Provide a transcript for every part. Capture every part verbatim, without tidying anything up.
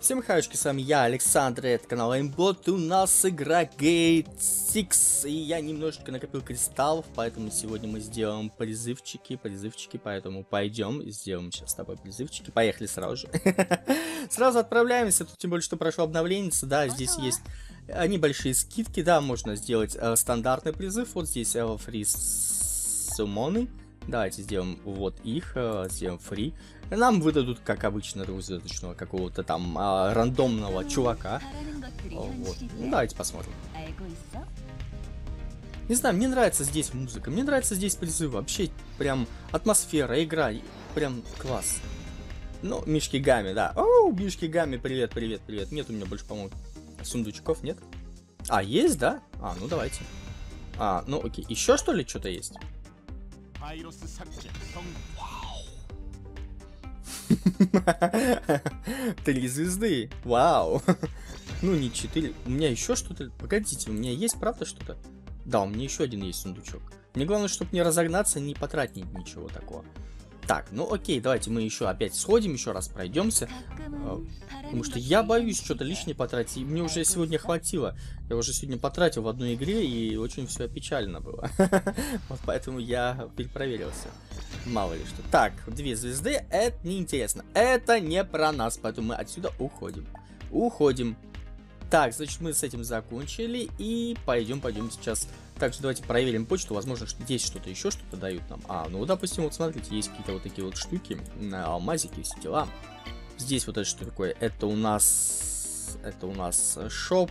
Всем хаечки, с вами я, Александр, это канал Aimbot, у нас игра Gate шесть, и я немножечко накопил кристаллов, поэтому сегодня мы сделаем призывчики, призывчики, поэтому пойдем и сделаем сейчас с тобой призывчики, поехали сразу же. Сразу отправляемся, тут тем более, что прошло обновление, да, здесь есть небольшие скидки, да, можно сделать э, стандартный призыв, вот здесь э, фри суммоны. Давайте сделаем вот их, э, сделаем фри. Нам выдадут, как обычно, двухзвездочного какого-то там э, рандомного чувака. Вот. Ну, давайте посмотрим. Не знаю, мне нравится здесь музыка, мне нравится здесь призывы. Вообще, прям атмосфера, игра, прям класс. Ну, Мишки Гами, да. Оу, Мишки Гами, привет, привет, привет. Нет у меня больше, по-моему, сундучков, нет? А, есть, да? А, ну давайте. А, ну окей. Еще что ли что-то есть? Три звезды. Вау. Ну, не четыре. У меня еще что-то. Погодите, у меня есть, правда, что-то? Да, у меня еще один есть сундучок. Мне главное, чтобы не разогнаться, не потратить ничего такого. Так, ну окей, давайте мы еще опять сходим, еще раз пройдемся. Потому что я боюсь что-то лишнее потратить. И мне уже сегодня хватило. Я уже сегодня потратил в одной игре, и очень все печально было. Вот поэтому я перепроверился. Мало ли что. Так, две звезды, это неинтересно. Это не про нас, поэтому мы отсюда уходим. Уходим. Так, значит, мы с этим закончили. И пойдем, пойдем сейчас. Также давайте проверим почту. Возможно, что здесь что-то еще что-то дают нам. А, ну, допустим, вот смотрите, есть какие-то вот такие вот штуки. Алмазики, все дела. Здесь вот это что такое? Это у нас... Это у нас шоп...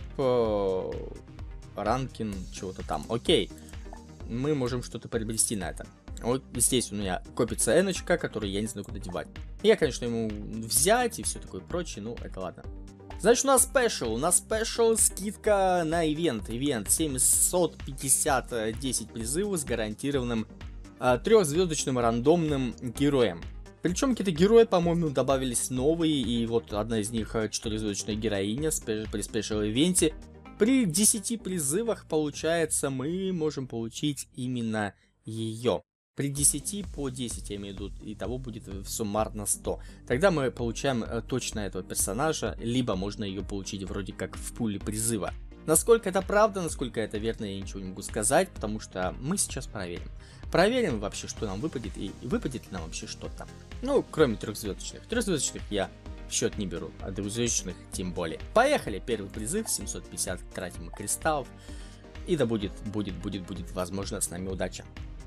Ранкин, чего-то там. Окей. Мы можем что-то приобрести на это. Вот здесь у меня копится эночка, которую я не знаю, куда девать. Я, конечно, ему взять и все такое прочее. Ну, это ладно. Значит, у нас спешл. У нас спешл скидка на ивент. Ивент семьсот пятьдесят десять призывов с гарантированным э, трехзвездочным рандомным героем. Причем какие-то герои, по-моему, добавились новые. И вот одна из них четырехзвездочная героиня при спешл-ивенте. При десяти призывах, получается, мы можем получить именно ее. При десяти по десять, я имею в виду, и того будет суммарно сто. Тогда мы получаем э, точно этого персонажа, либо можно ее получить вроде как в пуле призыва. Насколько это правда, насколько это верно, я ничего не могу сказать, потому что мы сейчас проверим. Проверим вообще, что нам выпадет, и выпадет ли нам вообще что-то. Ну, кроме трехзвездочных. Трехзвездочных я в счет не беру, а двухзвездочных тем более. Поехали! Первый призыв, семьсот пятьдесят тратим кристаллов. И да будет, будет, будет, будет, возможно, с нами удача.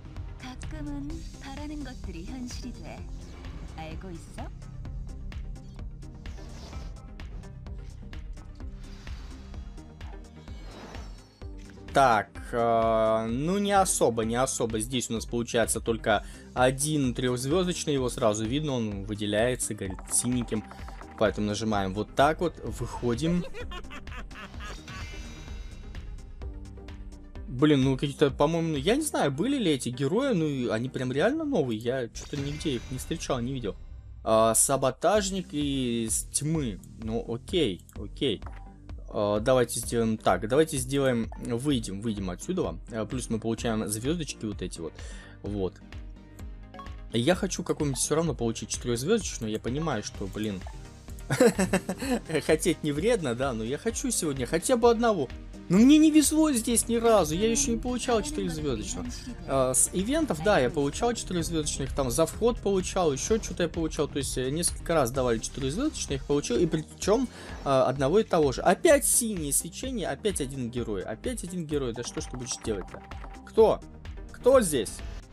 Так, э, ну не особо, не особо. Здесь у нас получается только один трехзвездочный, его сразу видно, он выделяется, горит синеньким. Поэтому нажимаем вот так вот, выходим. Блин, ну какие-то, по-моему, я не знаю, были ли эти герои, ну они прям реально новые, я что-то нигде их не встречал, не видел. А, саботажник из тьмы, ну окей, окей. А, давайте сделаем так, давайте сделаем, выйдем, выйдем отсюда, а, плюс мы получаем звездочки вот эти вот, вот. Я хочу какую-нибудь все равно получить четырехзвездочную, я понимаю, что, блин, хотеть не вредно, да, но я хочу сегодня хотя бы одного. Но мне не везло здесь ни разу, я еще не получал четырехзвездочных. А, с ивентов, да, я получал четырехзвездочных, там за вход получал, еще что-то я получал, то есть несколько раз давали четырехзвездочных, получил, и причем а, одного и того же. Опять синее свечение, опять один герой, опять один герой, да что ж ты будешь делать-то? Кто? Кто здесь?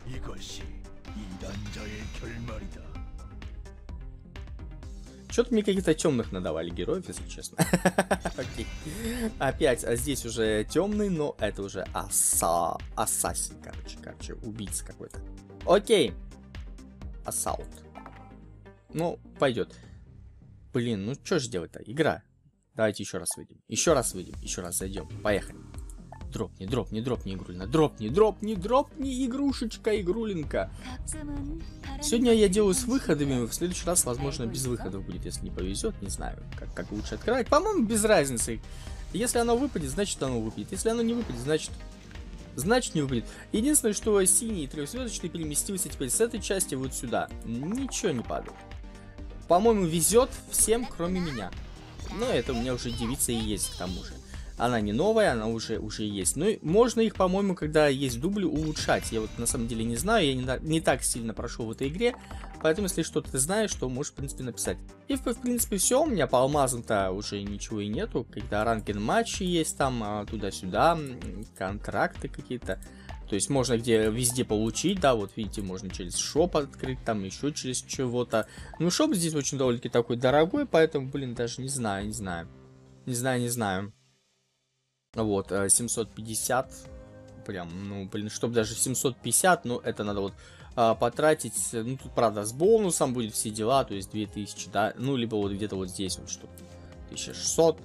Что-то мне каких-то темных надавали героев, если честно. Окей. Опять, а здесь уже темный, но это уже аса... ассасин, короче, короче, убийца какой-то. Окей. Ассаут. Ну, пойдет. Блин, ну что же делать-то? Игра. Давайте еще раз выйдем. Еще раз выйдем, еще раз зайдем. Поехали. Дропни, дропни, дропни, игрулина. Дропни, дропни, дропни, игрушечка, игрулинка. Сегодня я делаю с выходами, в следующий раз, возможно, без выходов будет, если не повезет. Не знаю, как, как лучше открывать. По-моему, без разницы. Если оно выпадет, значит оно выпадет. Если оно не выпадет, значит... Значит не выпадет. Единственное, что синий трехзвездочный переместился теперь с этой части вот сюда. Ничего не падает. По-моему, везет всем, кроме меня. Но это у меня уже девица и есть к тому же. Она не новая, она уже, уже есть. Ну, и можно их, по-моему, когда есть дубли, улучшать. Я вот на самом деле не знаю, я не, не так сильно прошел в этой игре. Поэтому, если что-то ты знаешь, то можешь, в принципе, написать. И, в, в принципе, все. У меня по алмазам-то уже ничего и нету. Когда ранкен матчи есть там, а, туда-сюда, контракты какие-то. То есть можно где везде получить, да, вот видите, можно через шоп открыть, там еще через чего-то. Ну, шоп здесь очень довольно-таки такой дорогой, поэтому, блин, даже не знаю, не знаю. Не знаю, не знаю. Вот, семьсот пятьдесят, прям, ну, блин, чтобы даже семьсот пятьдесят, ну, это надо вот а, потратить, ну, тут, правда, с бонусом будет все дела, то есть две тысячи, да, ну, либо вот где-то вот здесь вот, что тысяча шестьсот,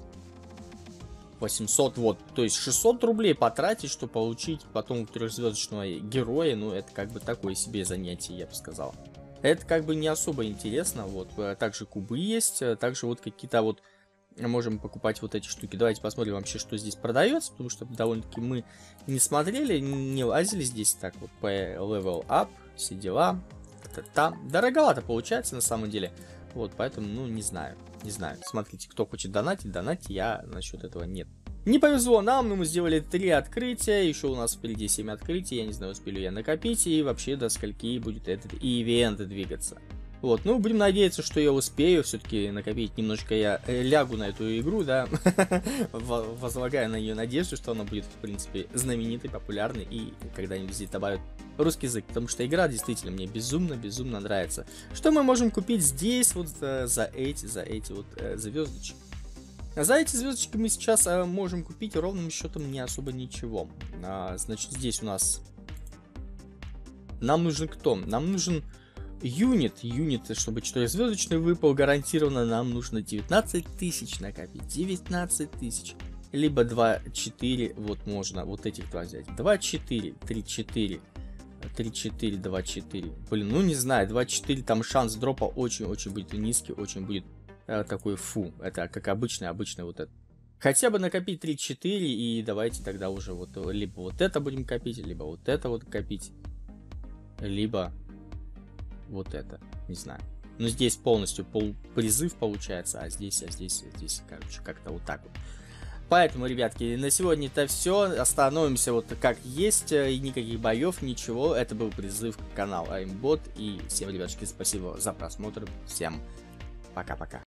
восемьсот, вот, то есть шестьсот рублей потратить, чтобы получить потом трехзвездочного героя, ну, это как бы такое себе занятие, я бы сказал. Это как бы не особо интересно, вот, также кубы есть, также вот какие-то вот можем покупать вот эти штуки. Давайте посмотрим вообще, что здесь продается, потому что довольно-таки мы не смотрели, не лазили здесь так вот по level up, все дела. Там дороговато получается на самом деле, вот, поэтому, ну, не знаю, не знаю. Смотрите, кто хочет донатить, донатить, я насчет этого нет. Не повезло нам, но мы сделали три открытия, еще у нас впереди семь открытий, я не знаю, успею я накопить, и вообще до скольки будет этот ивент двигаться. Вот, ну, будем надеяться, что я успею все-таки накопить немножко, я лягу на эту игру, да, возлагаю на нее надежду, что она будет, в принципе, знаменитой, популярной, и когда-нибудь здесь добавят русский язык, потому что игра действительно мне безумно-безумно нравится. Что мы можем купить здесь вот за, за эти, за эти вот э, звездочки? За эти звездочки мы сейчас э, можем купить ровным счетом не особо ничего. А, значит, здесь у нас... Нам нужен кто? Нам нужен... Юнит, юнит, чтобы четырехзвездочный выпал гарантированно, нам нужно девятнадцать тысяч накопить, девятнадцать тысяч, либо два четыре, вот можно, вот этих два взять, два четыре, три четыре, три четыре, два четыре, блин, ну не знаю, два четыре, там шанс дропа очень-очень будет низкий, очень будет э, такой фу, это как обычный, обычный вот это. Хотя бы накопить три четыре, и давайте тогда уже вот, либо вот это будем копить, либо вот это вот копить, либо... Вот это, не знаю. Но здесь полностью пол призыв получается, а здесь, а здесь, а здесь, короче, как-то вот так вот. Поэтому, ребятки, на сегодня это все. Остановимся вот как есть, и никаких боев, ничего. Это был призыв к каналу Аймбот. И всем, ребятки, спасибо за просмотр. Всем пока-пока.